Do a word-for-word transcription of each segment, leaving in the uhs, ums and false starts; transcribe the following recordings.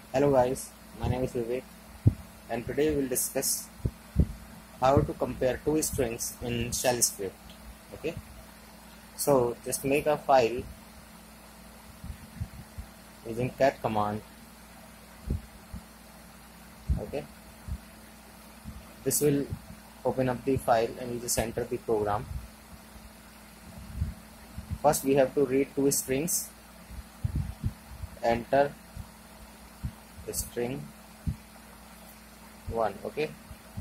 Hello guys, my name is Vivek and today we will discuss how to compare two strings in shell script. Okay, so just make a file using cat command. Okay, this will open up the file and you just enter the program. First we have to read two strings. Enter string one. Okay,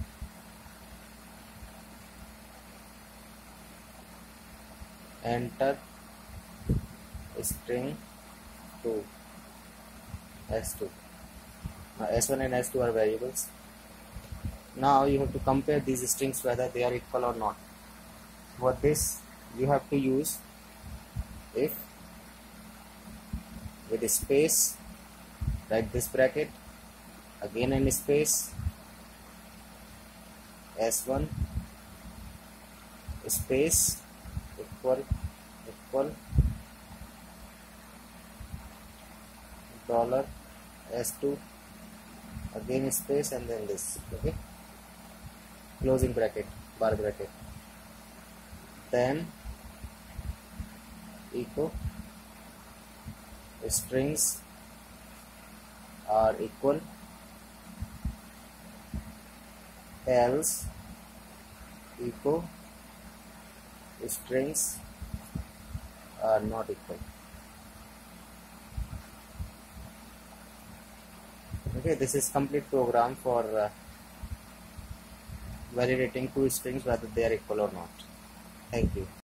enter string two, s two. Now s one and s two are variables. Now you have to compare these strings whether they are equal or not. For this you have to use if with a space, write this bracket, again in space, s one space equal equal dollar s two, again space, and then this. Okay, closing bracket, bar bracket, then echo strings are equal else echo strings are not equal. Okay, this is complete program for uh, validating two strings whether they are equal or not. Thank you.